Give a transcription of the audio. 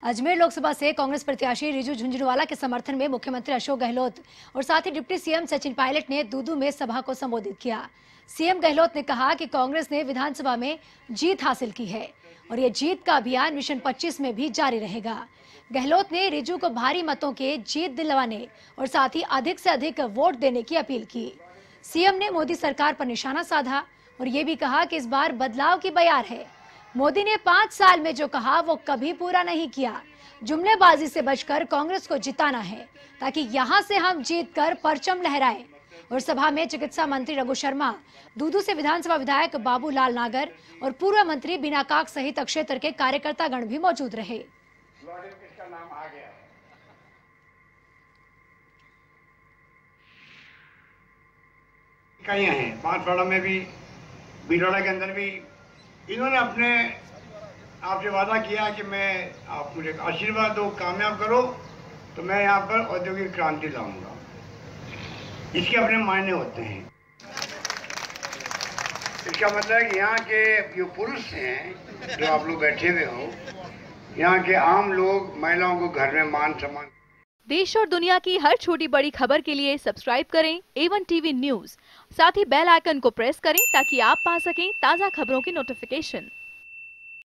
अजमेर लोकसभा से कांग्रेस प्रत्याशी रिजू झुंझुनवाला के समर्थन में मुख्यमंत्री अशोक गहलोत और साथ ही डिप्टी सीएम सचिन पायलट ने दूदू में सभा को संबोधित किया। सीएम गहलोत ने कहा कि कांग्रेस ने विधानसभा में जीत हासिल की है और ये जीत का अभियान मिशन 25 में भी जारी रहेगा। गहलोत ने रिजू को भारी मतों के जीत दिलवाने और साथ ही अधिक से अधिक वोट देने की अपील की। सीएम ने मोदी सरकार पर निशाना साधा और ये भी कहा कि इस बार बदलाव की बयार है। मोदी ने 5 साल में जो कहा वो कभी पूरा नहीं किया। जुमलेबाजी से बचकर कांग्रेस को जिताना है ताकि यहां से हम जीतकर परचम लहराएं। और सभा में चिकित्सा मंत्री रघु शर्मा, दूदू से विधानसभा विधायक बाबूलाल नागर और पूर्व मंत्री बीना काक सहित क्षेत्र के कार्यकर्तागण भी मौजूद रहे। इकाइयां हैं, बांसवाड़ा में भी, भीलवाड़ा के अंदर भी। इन्होंने अपने आपसे वादा किया कि आप मुझे आशीर्वाद दो, कामयाब करो तो मैं यहाँ पर औद्योगिक क्रांति लाऊंगा। इसके अपने मायने होते हैं। इसका मतलब है कि यहाँ के जो पुरुष हैं, जो आप लोग बैठे हुए हो, यहाँ के आम लोग, महिलाओं को घर में मान सम्मान। देश और दुनिया की हर छोटी बड़ी खबर के लिए सब्सक्राइब करें A1 टीवी न्यूज़। साथ ही बेल आइकन को प्रेस करें ताकि आप पा सकें ताज़ा खबरों की नोटिफिकेशन।